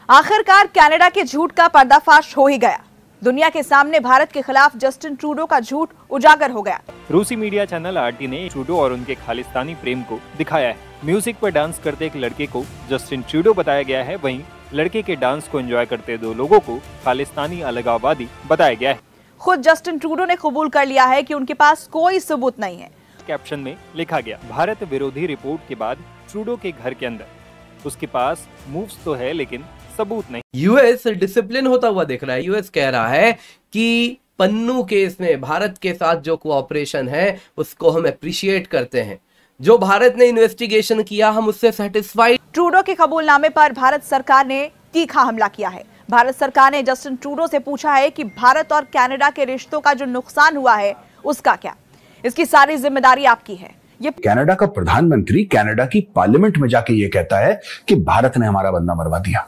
आखिरकार कनाडा के झूठ का पर्दाफाश हो ही गया। दुनिया के सामने भारत के खिलाफ जस्टिन ट्रूडो का झूठ उजागर हो गया। रूसी मीडिया चैनल आरटी ने ट्रूडो और उनके खालिस्तानी प्रेम को दिखाया है। म्यूजिक पर डांस करते एक लड़के को जस्टिन ट्रूडो बताया गया है, वहीं लड़के के डांस को एंजॉय करते दो लोगों को खालिस्तानी अलगाववादी बताया गया है। खुद जस्टिन ट्रूडो ने कबूल कर लिया है कि उनके पास कोई सबूत नहीं है। कैप्शन में लिखा गया, भारत विरोधी रिपोर्ट के बाद ट्रूडो के घर के अंदर उसके पास मूव्स तो है लेकिन सबूत नहीं। यूएस डिसिप्लिन होता हुआ दिख रहा है। यूएस कह रहा है कि पन्नू केस में भारत के साथ जो कोऑपरेशन है उसको हम अप्रिशिएट करते हैं। जो भारत ने इन्वेस्टिगेशन किया हम उससे सेटिस्फाइड। ट्रूडो के कबूलनामे पर भारत सरकार ने तीखा हमला किया है। भारत सरकार ने जस्टिन ट्रूडो से पूछा है कि भारत और कनाडा के रिश्तों का जो नुकसान हुआ है उसका क्या, इसकी सारी जिम्मेदारी आपकी है। ये कनाडा का प्रधानमंत्री कनाडा की पार्लियामेंट में जाके ये कहता है कि भारत ने हमारा बंदा मरवा दिया,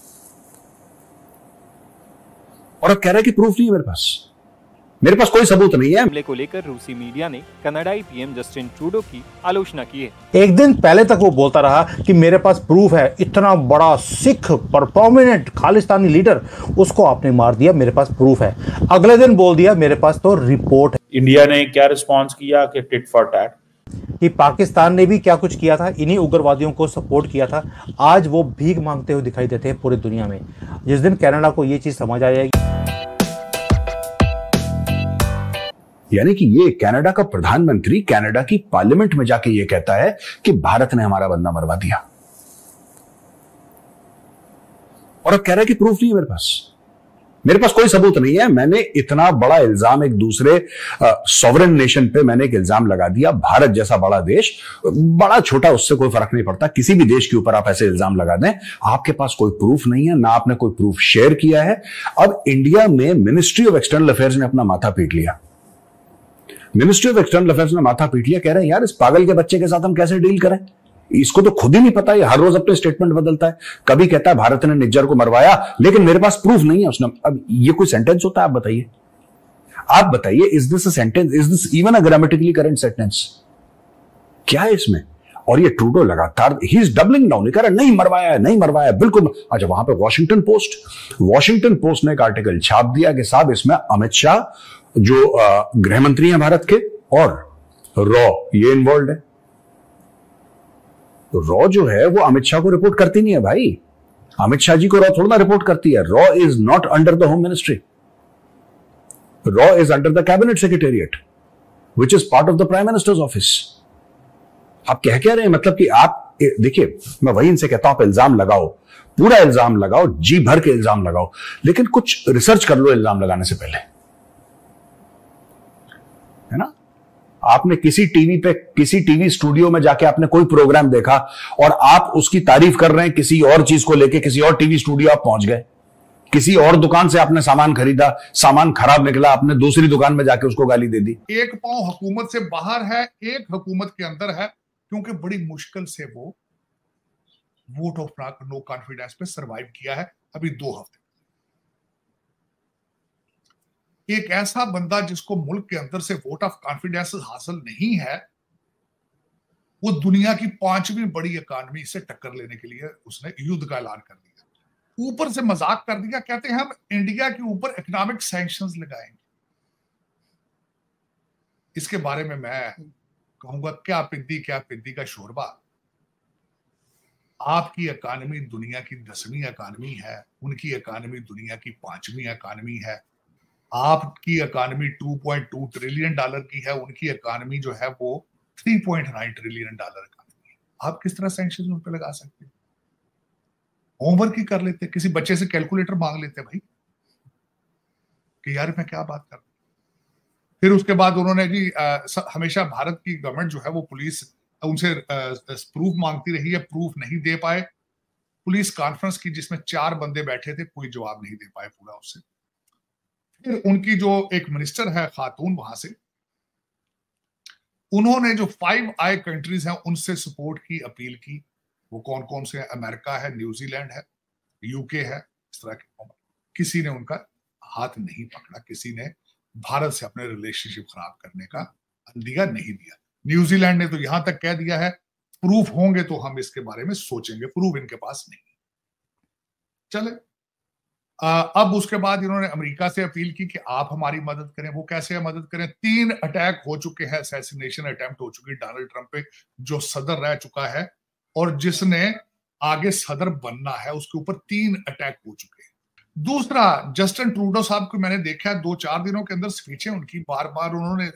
और अब कह रहा है कि प्रूफ नहीं है मेरे पास कोई सबूत नहीं है। हमले को लेकर रूसी मीडिया ने कनाडाई पीएम जस्टिन ट्रूडो की आलोचना की है। एक दिन पहले तक वो बोलता रहा कि मेरे पास प्रूफ है, इतना बड़ा सिख पर प्रोमिनेंट खालिस्तानी लीडर, उसको आपने मार दिया, मेरे पास प्रूफ है। अगले दिन बोल दिया मेरे पास तो रिपोर्ट है। इंडिया ने क्या रिस्पॉन्स किया कि टिट फॉर टैट, कि पाकिस्तान ने भी क्या कुछ किया था, इन्हीं उग्रवादियों को सपोर्ट किया था। आज वो भीख मांगते हुए दिखाई देते हैं पूरी दुनिया में। जिस दिन कनाडा को ये चीज समझ आ जाएगी, यानी कि ये कनाडा का प्रधानमंत्री कनाडा की पार्लियामेंट में जाके ये कहता है कि भारत ने हमारा बंदा मरवा दिया, और अब कह रहा है कि प्रूफ नहीं है मेरे पास कोई सबूत नहीं है। मैंने इतना बड़ा इल्जाम एक दूसरे सॉवरेन नेशन पे मैंने एक इल्जाम लगा दिया। भारत जैसा बड़ा देश, बड़ा छोटा, उससे कोई फर्क नहीं पड़ता। किसी भी देश के ऊपर आप ऐसे इल्जाम लगा दें, आपके पास कोई प्रूफ नहीं है, ना आपने कोई प्रूफ शेयर किया है। अब इंडिया में मिनिस्ट्री ऑफ एक्सटर्नल अफेयर्स ने अपना माथा पीट लिया। मिनिस्ट्री ऑफ एक्सटर्नल अफेयर्स ने माथा पीट लिया, कह रहे हैं यार इस पागल के बच्चे के साथ हम कैसे डील करें, इसको तो खुद ही नहीं पता। ये हर रोज अपने स्टेटमेंट बदलता है। कभी कहता है भारत ने निज्जर को मरवाया लेकिन मेरे पास प्रूफ नहीं है उसने। अब ये कोई सेंटेंस होता है? आप बताइए, is this a sentence? Is this even a grammatically correct sentence? क्या है इसमें? और ये ट्रूडो लगातार ही इज डबलिंग डाउन, कह रहा है नहीं मरवाया बिल्कुल। अच्छा, वहां पे वॉशिंगटन पोस्ट ने एक आर्टिकल छाप दिया कि साहब इसमें अमित शाह जो गृह मंत्री हैं भारत के, और रॉ ये इन्वॉल्व है। तो रॉ जो है वो अमित शाह को रिपोर्ट करती नहीं है भाई। अमित शाह जी को रॉ थोड़ा ना रिपोर्ट करती है। Raw is not under the home ministry, raw is under the cabinet secretariat which is part of the prime minister's office. आप कह रहे हैं मतलब कि आप देखिए, मैं वही इनसे कहता हूं आप इल्जाम लगाओ, पूरा इल्जाम लगाओ, जी भर के इल्जाम लगाओ, लेकिन कुछ रिसर्च कर लो इल्जाम लगाने से पहले, है ना। आपने किसी टीवी स्टूडियो में जाके आपने कोई प्रोग्राम देखा और आप उसकी तारीफ कर रहे हैं किसी और चीज को लेके, किसी और टीवी स्टूडियो आप पहुंच गए, किसी और दुकान से आपने सामान खरीदा, सामान खराब निकला, आपने दूसरी दुकान में जाके उसको गाली दे दी। एक पांव हुकूमत से बाहर है, एक हुकूमत के अंदर है, क्योंकि बड़ी मुश्किल से वो वोट ऑफ नो कॉन्फिडेंस पे सरवाइव किया है अभी 2 हफ्ते। एक ऐसा बंदा जिसको मुल्क के अंदर से वोट ऑफ कॉन्फिडेंस हासिल नहीं है, वो दुनिया की 5वीं बड़ी इकॉनमी से टक्कर लेने के लिए उसने युद्ध का ऐलान कर दिया। ऊपर से मजाक कर दिया, कहते हैं हम इंडिया के ऊपर इकोनॉमिक सैंक्शंस लगाएंगे। इसके बारे में मैं कहूंगा क्या पिद्दी का शोरबा। आपकी इकॉनमी दुनिया की 10वीं इकॉनमी है, उनकी इकॉनमी दुनिया की 5वीं इकॉनमी है। आपकी इकॉनमी $2.2 ट्रिलियन की है, उनकी इकॉनमी जो है वो $3.9 ट्रिलियन इकॉनमी है। आप किस तरह सैंक्शन उन पे लगा सकते हैं? होमवर्क ही कर लेते, किसी बच्चे से कैलकुलेटर मांग लेते भाई कि यार मैं क्या बात कर रहा हूं। फिर उसके बाद उन्होंने जी हमेशा भारत की गवर्नमेंट जो है वो पुलिस उनसे प्रूफ मांगती रही है, प्रूफ नहीं दे पाए। पुलिस कॉन्फ्रेंस की जिसमें 4 बंदे बैठे थे, कोई जवाब नहीं दे पाए पूरा उससे। फिर उनकी जो एक मिनिस्टर है खातून वहां से, उन्होंने जो 5 आई कंट्रीज हैं उनसे सपोर्ट की अपील की। वो कौन कौन से हैं? अमेरिका है, न्यूजीलैंड है, यूके है, इस तरह के। किसी ने उनका हाथ नहीं पकड़ा, किसी ने भारत से अपने रिलेशनशिप खराब करने का अंदिया नहीं दिया। न्यूजीलैंड ने तो यहां तक कह दिया है प्रूफ होंगे तो हम इसके बारे में सोचेंगे, प्रूफ इनके पास नहीं। चले। अब उसके बाद इन्होंने अमेरिका से अपील की कि आप हमारी मदद करें। वो कैसे मदद करें? 3 अटैक हो चुके हैं, असैसिनेशन अटेम्प्ट हो चुकी है डोनाल्ड ट्रंप पे, जो सदर रह चुका है और जिसने आगे सदर बनना है, उसके ऊपर 3 अटैक हो चुके हैं। दूसरा, जस्टिन ट्रूडो साहब को मैंने देखा 2-4 दिनों के अंदर स्पीचें उनकी, बार बार उन्होंने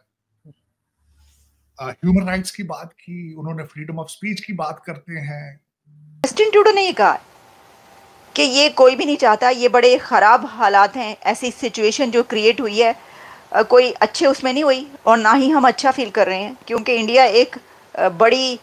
ह्यूमन राइट्स की बात की, उन्होंने फ्रीडम ऑफ स्पीच की बात करते हैं। जस्टिन ट्रूडो ने ये कहा कि ये कोई भी नहीं चाहता, ये बड़े ख़राब हालात हैं, ऐसी सिचुएशन जो क्रिएट हुई है कोई अच्छे उसमें नहीं हुई और ना ही हम अच्छा फील कर रहे हैं, क्योंकि इंडिया एक बड़ी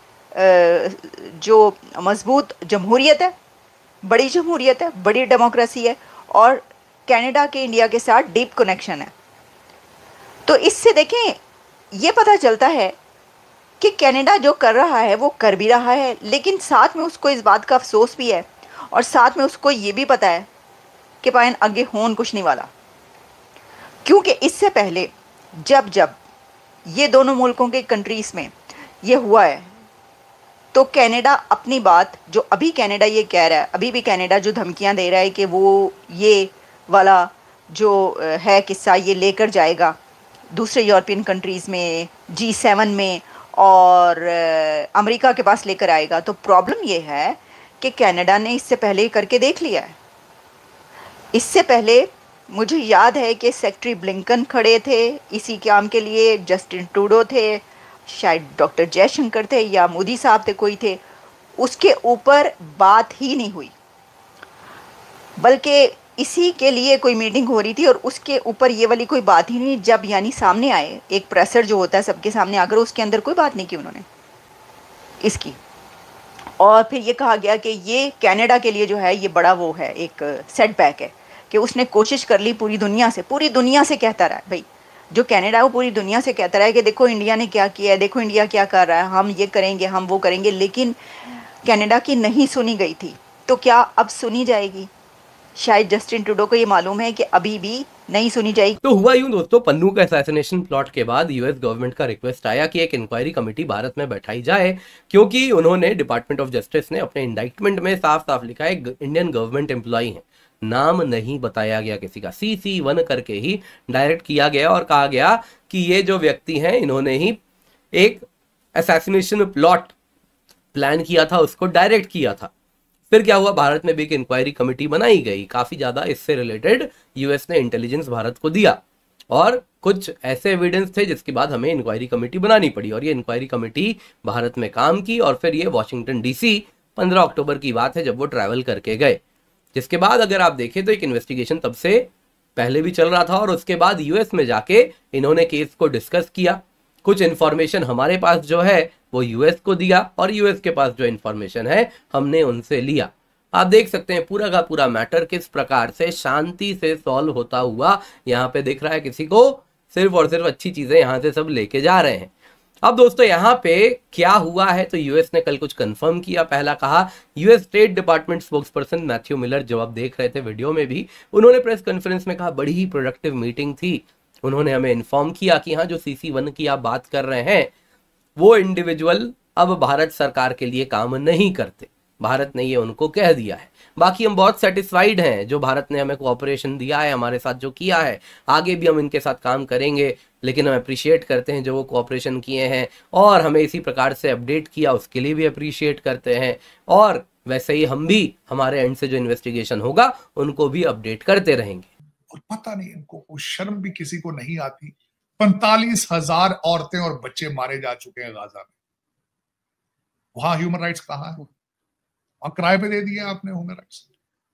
जो मजबूत जमहूरियत है, बड़ी जमहूरियत है, बड़ी डेमोक्रेसी है और कनाडा के इंडिया के साथ डीप कनेक्शन है। तो इससे देखें ये पता चलता है कि कनाडा जो कर रहा है वो कर भी रहा है, लेकिन साथ में उसको इस बात का अफसोस भी है और साथ में उसको ये भी पता है कि पायन आगे होन कुछ नहीं वाला, क्योंकि इससे पहले जब जब ये दोनों मुल्कों के कंट्रीज़ में ये हुआ है तो कनाडा अपनी बात, जो अभी कनाडा ये कह रहा है, अभी भी कनाडा जो धमकियां दे रहा है कि वो ये वाला जो है किस्सा ये लेकर जाएगा दूसरे यूरोपियन कंट्रीज़ में, G7 में और अमेरिका के पास लेकर आएगा। तो प्रॉब्लम ये है कि कनाडा ने इससे पहले ही करके देख लिया है। इससे पहले मुझे याद है कि सेक्रेटरी ब्लिंकन खड़े थे इसी काम के लिए, जस्टिन ट्रूडो थे, शायद डॉक्टर जयशंकर थे या मोदी साहब थे, कोई थे, उसके ऊपर बात ही नहीं हुई, बल्कि इसी के लिए कोई मीटिंग हो रही थी और उसके ऊपर ये वाली कोई बात ही नहीं। जब यानी सामने आए, एक प्रेसर जो होता है सबके सामने आकर, उसके अंदर कोई बात नहीं की उन्होंने इसकी, और फिर ये कहा गया कि ये कनाडा के लिए जो है ये बड़ा वो है, एक सेटबैक है कि उसने कोशिश कर ली पूरी दुनिया से कहता रहा है भाई, जो कनाडा है वो पूरी दुनिया से कहता रहा है कि देखो इंडिया ने क्या किया है, देखो इंडिया क्या कर रहा है, हम ये करेंगे, हम वो करेंगे, लेकिन कनाडा की नहीं सुनी गई थी। तो क्या अब सुनी जाएगी? शायद जस्टिन ट्रूडो को ये मालूम है कि अभी भी नहीं सुनी जाएगी। तो हुआ यूं दोस्तों, पन्नू का असैसिनेशन प्लॉट के बाद यूएस गवर्नमेंट का रिक्वेस्ट आया कि एक इंक्वायरी कमेटी भारत में बैठाई जाए, क्योंकि उन्होंने डिपार्टमेंट ऑफ जस्टिस ने अपने इंडाइटमेंट में साफ साफ लिखा है इंडियन गवर्नमेंट एम्प्लॉई है, नाम नहीं बताया गया किसी का, CC1 करके ही डायरेक्ट किया गया और कहा गया कि ये जो व्यक्ति हैं इन्होंने ही एक असैसिनेशन प्लॉट प्लान किया था, उसको डायरेक्ट किया था। फिर क्या हुआ, भारत में भी एक इंक्वायरी कमेटी बनाई गई, काफी ज्यादा इससे रिलेटेड यूएस ने इंटेलिजेंस भारत को दिया और कुछ ऐसे एविडेंस थे जिसके बाद हमें इंक्वायरी कमेटी बनानी पड़ी और ये इंक्वायरी कमेटी भारत में काम की और फिर ये वॉशिंगटन DC 15 अक्टूबर की बात है जब वो ट्रैवल करके गए, जिसके बाद अगर आप देखें तो एक इन्वेस्टिगेशन तब से पहले भी चल रहा था और उसके बाद यूएस में जाके इन्होंने केस को डिस्कस किया। कुछ इन्फॉर्मेशन हमारे पास जो है वो यूएस को दिया और यूएस के पास जो इन्फॉर्मेशन है हमने उनसे लिया। आप देख सकते हैं पूरा का पूरा मैटर किस प्रकार से शांति से सॉल्व होता हुआ यहाँ पे दिख रहा है। किसी को सिर्फ और सिर्फ अच्छी चीजें यहाँ से सब लेके जा रहे हैं। अब दोस्तों यहाँ पे क्या हुआ है, तो यूएस ने कल कुछ कंफर्म किया। पहला कहा, US State Department spokesperson Matthew Miller, जो आप देख रहे थे वीडियो में भी, उन्होंने प्रेस कॉन्फ्रेंस में कहा बड़ी ही प्रोडक्टिव मीटिंग थी। उन्होंने हमें इन्फॉर्म किया कि हाँ जो CC1 की आप बात कर रहे हैं वो इंडिविजुअल अब भारत सरकार के लिए काम नहीं करते, भारत ने ये उनको कह दिया है। बाकी हम बहुत सेटिस्फाइड हैं जो भारत ने हमें कोऑपरेशन दिया है, हमारे साथ जो किया है, आगे भी हम इनके साथ काम करेंगे, लेकिन हम अप्रिशिएट करते हैं जो वो कोऑपरेशन किए हैं और हमें इसी प्रकार से अपडेट किया उसके लिए भी अप्रिशिएट करते हैं और वैसे ही हम भी हमारे एंड से जो इन्वेस्टिगेशन होगा उनको भी अपडेट करते रहेंगे। और पता नहीं इनको कोई शर्म भी किसी को नहीं आती। 45,000 औरतें और बच्चे मारे जा चुके हैं गाजा में, वहां ह्यूमन राइट्स कहां है? वहां किराए पे दे दिया आपने ह्यूमन राइट्स।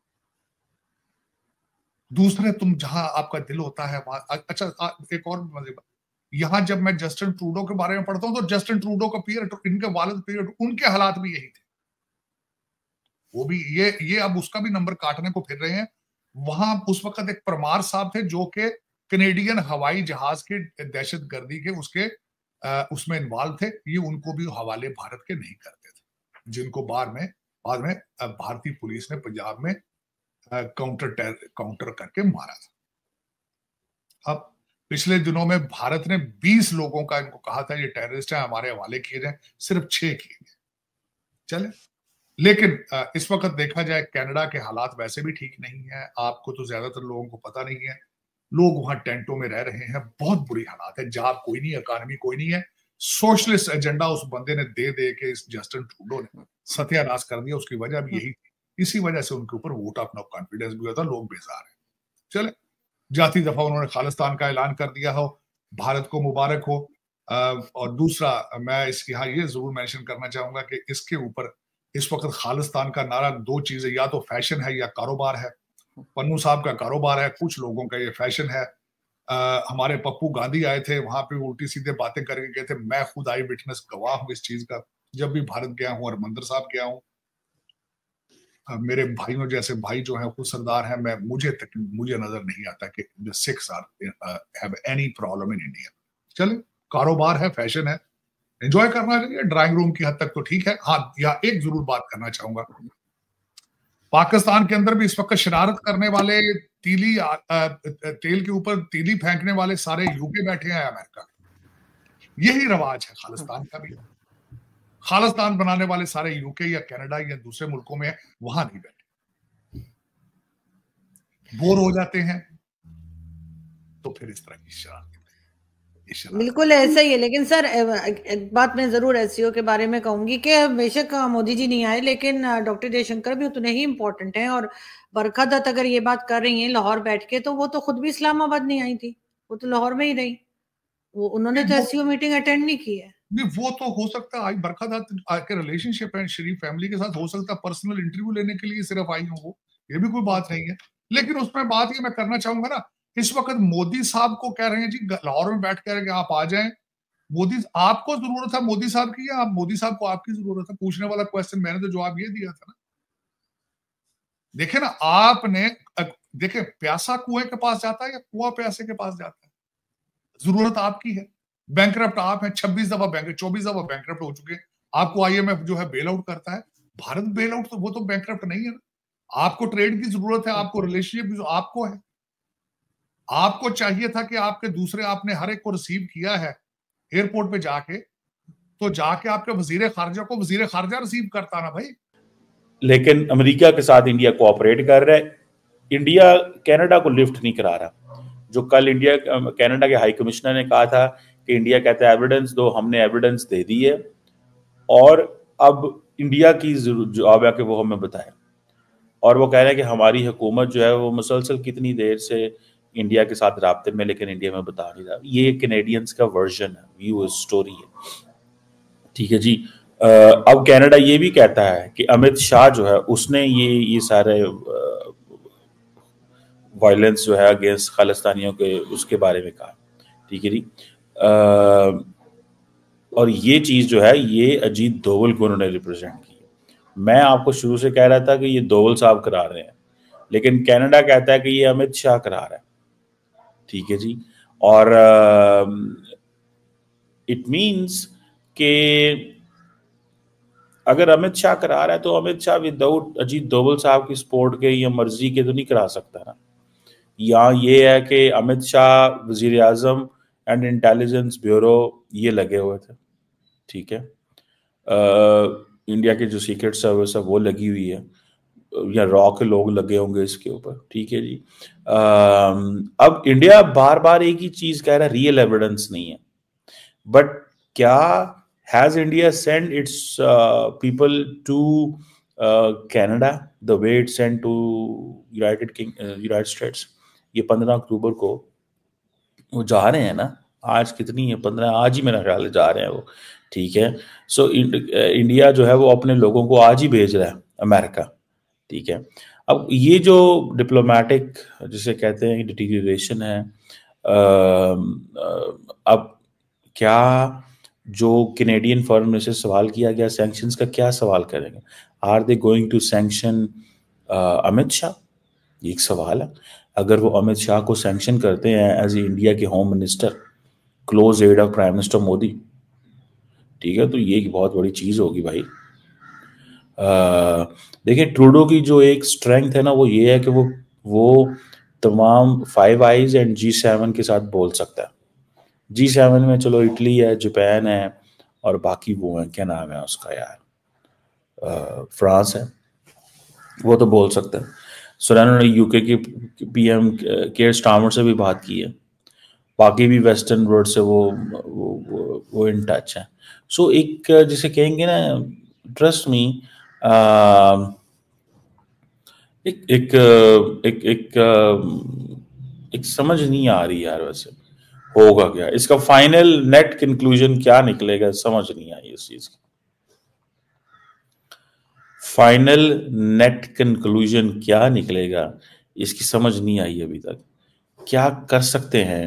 दूसरे तुम जहां आपका दिल होता है वहां। अच्छा एक और मजे बात, यहां जब मैं जस्टिन ट्रूडो के बारे में पढ़ता हूं तो जस्टिन ट्रूडो का पीरियड, इनके वालिद पीरियड, उनके हालात भी यही थे। वो भी ये अब उसका भी नंबर काटने को फिर रहे हैं। वहां उस वक्त एक परमार साहब थे जो के कनेडियन हवाई जहाज के दहशतगर्दी के उसमें इन्वॉल्व थे। ये उनको भी हवाले भारत के नहीं करते थे, जिनको बाद में भारतीय पुलिस ने पंजाब में काउंटर करके मारा था। अब पिछले दिनों में भारत ने 20 लोगों का इनको कहा था ये टेररिस्ट है, हमारे हवाले किए जाए, सिर्फ 6 किए गए। चले लेकिन इस वक्त देखा जाए कनाडा के हालात वैसे भी ठीक नहीं है। आपको तो ज्यादातर लोगों को पता नहीं है, लोग वहां टेंटों में रह रहे हैं, बहुत बुरी हालात है, जॉब कोई नहीं, इकॉनमी कोई नहीं है। सोशलिस्ट एजेंडा उस बंदे ने दे दे के इस जस्टिन ट्रूडो ने सत्यानाश कर दिया। उसकी वजह भी यही थी, इसी वजह से उनके ऊपर वोट ऑफ नो कॉन्फिडेंस भी हुआ था, लोग बेजार हैं। चले, जाती दफा उन्होंने खालिस्तान का ऐलान कर दिया हो, भारत को मुबारक हो। और दूसरा मैं इसके यहाँ ये जरूर मेंशन करना चाहूंगा कि इसके ऊपर इस वक्त खालिस्तान का नारा दो चीजें, या तो फैशन है या कारोबार है। पन्नू साहब का कारोबार है, कुछ लोगों का ये फैशन है। हमारे पप्पू गांधी आए थे, वहां पे उल्टी सीधे बातें करके गए थे। मैं खुद आई विटनेस गवाह हूं इस चीज का, जब भी भारत गया हूं, हरमंदिर साहब गया हूं, मेरे भाइयों जैसे भाई जो है खुद सरदार हैं, मुझे नजर नहीं आता कि the Sikhs have any problem in India. चले, कारोबार है, फैशन है, एंजॉय करना चाहिए, ड्राइंग रूम की हद तक तो ठीक है। हाँ, या एक जरूर बात करना चाहूंगा, पाकिस्तान के अंदर भी इस वक्त शरारत करने वाले, तेल के ऊपर तीली फेंकने वाले सारे यूके बैठे हैं, अमेरिका। यही रवाज है खालिस्तान का भी। खालिस्तान बनाने वाले सारे यूके या कनाडा या दूसरे मुल्कों में वहां नहीं बैठे, बोर हो जाते हैं तो फिर इस तरह की शरारत। बिल्कुल ऐसा ही है। लेकिन सर एक बात मैं जरूर एससीओ के बारे में कहूंगी कि बेशक मोदी जी नहीं आए, लेकिन डॉक्टर जयशंकर भी उतने ही इम्पोर्टेंट हैं। और बरखा दत्त अगर ये बात कर रही हैं लाहौर बैठ के, तो वो तो खुद भी इस्लामाबाद नहीं आई थी, वो तो लाहौर में ही रही, वो उन्होंने तो एससीओ मीटिंग अटेंड नहीं की है। नहीं, वो तो हो सकता है बरखा दत्त के रिलेशनशिप है शरीफ फैमिली के साथ, हो सकता है पर्सनल इंटरव्यू लेने के लिए सिर्फ आई हो, वो ये भी कोई बात नहीं है। लेकिन उसमें बात ये मैं करना चाहूंगा ना, इस वक्त मोदी साहब को कह रहे हैं जी लाहौर में बैठ कर आप आ जाएं। मोदी, आपको जरूरत है मोदी साहब की, या आप मोदी साहब को आपकी जरूरत है? पूछने वाला क्वेश्चन मैंने तो जवाब ये दिया था ना। देखे ना, आपने देखे, प्यासा कुएं के पास जाता है या कुआं प्यासे के पास जाता है? जरूरत आपकी है, बैंकरप्ट आप हैं, 24 दफा बैंकरप्ट हो चुके हैं। आपको आईएमएफ जो है बेल आउट करता है, भारत बेल आउट, तो वो तो बैंकरप्ट नहीं है ना। आपको ट्रेड की जरूरत है, आपको रिलेशनशिप जो आपको है, आपको चाहिए था कि आपके दूसरे, आपने हर एक को रिसीव किया है एयरपोर्ट पे जाके, तो जाके आपके वजीर खारजा को वजीर खारजा रिसीव करता ना भाई। लेकिन अमेरिका के साथ इंडिया कोऑपरेट कर रहा है, इंडिया कनाडा को लिफ्ट नहीं करा रहा। जो कल इंडिया कनाडा के हाई कमिश्नर ने कहा था कि इंडिया कहता है एविडेंस दो, हमने एविडेंस दे दी है, और अब इंडिया की जवाब है कि वो हमें बताए। और वो कह रहे हैं कि हमारी हुकूमत जो है वो मुसलसल कितनी देर से इंडिया के साथ राब्ते में, लेकिन इंडिया में बता नहीं रहा। ये कैनेडियंस का वर्जन है, व्यू स्टोरी है, ठीक है जी। अब कनाडा ये भी कहता है कि अमित शाह जो है उसने ये सारे वायलेंस जो है अगेंस्ट खालिस्तानियों के उसके बारे में कहा, ठीक है जी। और ये चीज जो है ये अजीत दोवल को उन्होंने रिप्रेजेंट की। मैं आपको शुरू से कह रहा था कि ये दोवल साहब करा रहे हैं, लेकिन कनाडा कहता है कि ये अमित शाह करा रहा है, ठीक है जी। और इट मीन्स के अगर अमित शाह करा रहा है तो अमित शाह विदाउट अजीत दोवल साहब की सपोर्ट के या मर्जी के तो नहीं करा सकता ना। या ये है कि अमित शाह, वजीर आजम एंड इंटेलिजेंस ब्यूरो ये लगे हुए थे, ठीक है। इंडिया की जो सीक्रेट सर्विस है वो लगी हुई है, या रॉ के लोग लगे होंगे इसके ऊपर, ठीक है जी। अब इंडिया बार बार एक ही चीज कह रहा है, रियल एविडेंस नहीं है। बट क्या has India send its people to Canada the way it send to United States? ये 15 अक्टूबर को वो जा रहे हैं ना, आज कितनी है, 15, आज ही मेरा ख्याल जा रहे हैं वो, ठीक है। सो इंडिया जो है वो अपने लोगों को आज ही भेज रहा है अमेरिका, ठीक है। अब ये जो डिप्लोमेटिक जिसे कहते हैं डिटीरियरेशन है, अब क्या जो कैनेडियन फॉरेन मिनिस्टर से सवाल किया गया सैंक्शंस का, क्या सवाल करेंगे? Are they going to sanction Amit Shah? ये एक सवाल है। अगर वो अमित शाह को सैंक्शन करते हैं एज इंडिया के home minister, close aide of prime minister Modi, ठीक है, तो ये एक बहुत बड़ी चीज होगी भाई। देखिए ट्रूडो की जो एक स्ट्रेंथ है ना वो ये है कि वो तमाम 5 आइज एंड G7 के साथ बोल सकता है। G7 में चलो इटली है, जापान है, और बाकी वो है, क्या नाम है उसका यार, फ्रांस है, वो तो बोल सकते हैं। सुरैना ने यूके के पीएम केयर स्टार्मर से भी बात की है, बाकी भी वेस्टर्न वर्ल्ड से वो इन टच है। सो एक जिसे कहेंगे ना, ट्रस्ट मी, एक एक एक एक एक समझ नहीं आ रही यार, वैसे होगा क्या, इसका फाइनल नेट कंक्लूजन क्या निकलेगा, समझ नहीं आई इस चीज की। फाइनल नेट कंक्लूजन क्या निकलेगा इसकी समझ नहीं आई अभी तक। क्या कर सकते हैं?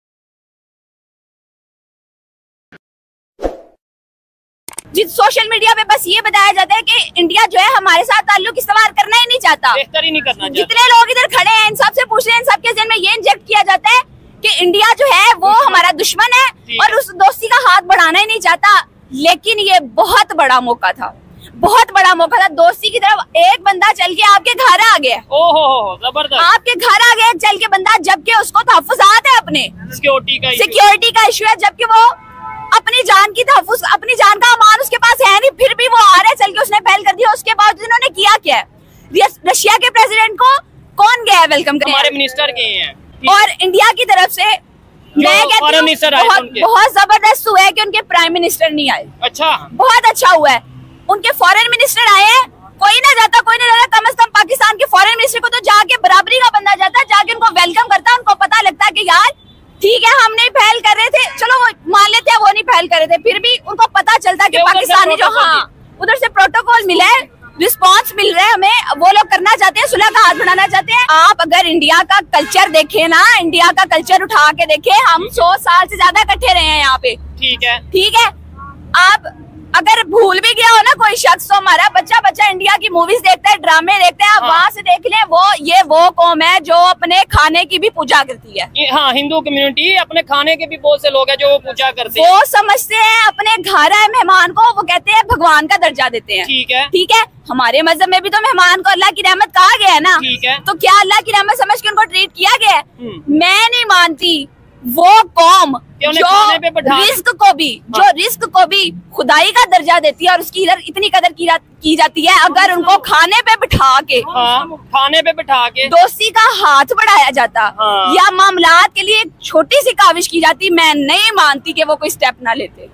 जिस सोशल मीडिया पे बस ये बताया जाता है कि इंडिया जो है हमारे साथ ताल्लुक इस्तेमाल करना ही नहीं चाहता, बेहतर ही नहीं करना चाहता। जितने लोग इधर खड़े हैं इन सबसे पूछ रहे हैं, इन सबके ज़हन में ये इंजेक्ट किया जाता है कि इंडिया जो है वो हमारा दुश्मन है और उस दोस्ती का हाथ बढ़ाना ही नहीं चाहता। लेकिन ये बहुत बड़ा मौका था, बहुत बड़ा मौका था। दोस्ती की तरफ एक बंदा चल के आपके घर आ गया, ओहो जबरदस्त, आपके घर आ गया चल के बंदा, जबकि उसको तहफ्फुज़ात है, अपने सिक्योरिटी का इशू है, जबकि वो अपनी जान की तहफ्फुज़, अपनी जान का अमान उसके पास है नहीं, फिर भी वो आ रहा है चल के, उसने पहल कर दिया। उसके बाद उन्होंने किया क्या है? रशिया के प्रेसिडेंट को कौन गया है वेलकम करने? हमारे मिनिस्टर गए हैं। और इंडिया की तरफ से मैं कहती हूँ बहुत जबरदस्त हुआ है कि उनके प्राइम मिनिस्टर नहीं आए। अच्छा, बहुत अच्छा हुआ है, उनके फॉरेन मिनिस्टर आए हैं। कोई ना जाता, कोई नहीं जाता, कम से कम पाकिस्तान के फॉरेन मिनिस्टर को तो जाके बराबरी का बंदा जाता, जाके उनको वेलकम करता, उनको पता लगता है कि यार ठीक है हम नहीं पहल कर रहे थे, चलो वो मान लेते हैं वो नहीं पहल कर रहे थे, फिर भी उनको पता चलता कि पाकिस्तानी जो, हाँ उधर से प्रोटोकॉल मिला है, रिस्पांस मिल रहा है हमें, वो लोग करना चाहते हैं, सुलह का हाथ बढ़ाना चाहते हैं। आप अगर इंडिया का कल्चर देखें ना, इंडिया का कल्चर उठा के देखें, हम 100 साल से ज्यादा इकट्ठे रहे हैं यहाँ पे, ठीक है। आप अगर भूल भी गया हो ना कोई शख्स, तो हमारा बच्चा इंडिया की मूवीज देखता है, ड्रामे देखते हैं, आप वहाँ से देख लें, वो कौम है जो अपने खाने की भी पूजा करती है। हाँ, हिंदू कम्युनिटी अपने खाने के भी बहुत से लोग हैं जो वो पूजा करते हैं, वो समझते हैं अपने घर आए मेहमान को, वो कहते हैं भगवान का दर्जा देते हैं। ठीक है, हमारे मजहब में भी तो मेहमान को अल्लाह की रहमत कहा गया है ना, तो क्या अल्लाह की रहमत समझ के उनको ट्रीट किया गया है? मैं नहीं मानती वो कौम जो रिस्क को भी खुदाई का दर्जा देती है और उसकी इतनी कदर की जाती है, अगर उनको खाने पे बिठा के दोस्ती का हाथ बढ़ाया जाता या मामलात के लिए एक छोटी सी काविश की जाती, मैं नहीं मानती कि वो कोई स्टेप ना लेते।